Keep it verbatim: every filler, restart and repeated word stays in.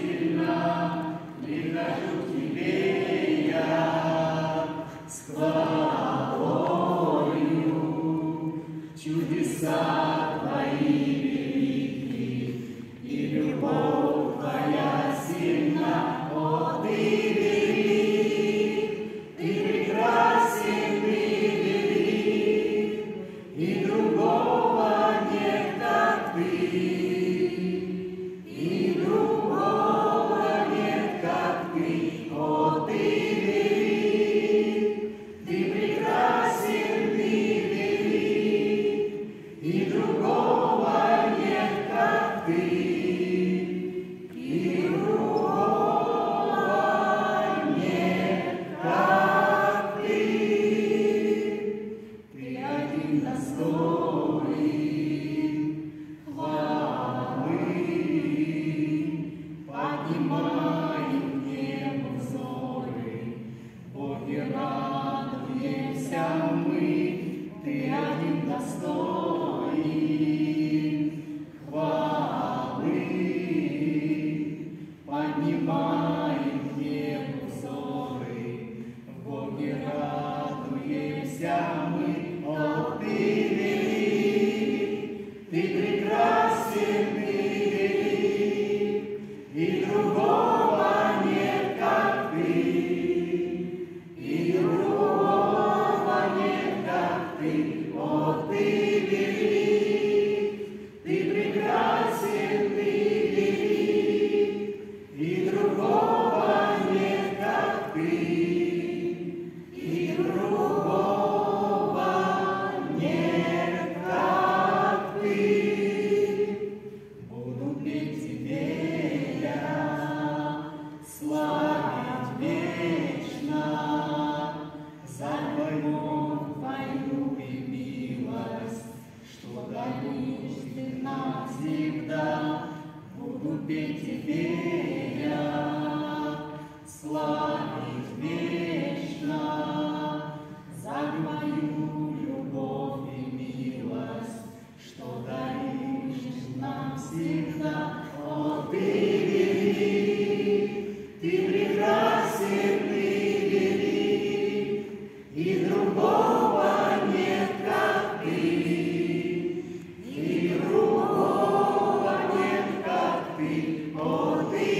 сильна, прихожу к тебе я с хвалою. Чудеса твои велики, и любовь твоя сильна. О, ты велик, ты прекрасен, ты велик, и другого нет, как ты. И другого нет, как ты. О, ты велик, ты прекрасен, ты велик, и другого нет, как ты. И другого нет, как ты. Ты один достоин хвалы. Поднимаем к небу взоры, Боги, радуемся мы. Ты один достоин хвалы. Поднимаем к небу взоры, Боги, радуемся мы. О, ты велик, ты прекрасен, ты велик, и другого нет, как ты. И другого нет, как ты. О, ты велик, ты прекрасен, ты велик, и другого нет, как ты. И другого нет, как ты. Буду петь тебе я, славить вечно за твою, твою и милость, что даришь ты навсегда. Буду петь тебе я, славить вечно за твою любовь и милость, что даришь навсегда. О, ты велик, ты прекрасен, ты велик, и другого нет, как ты. И другого нет, как ты. О, ты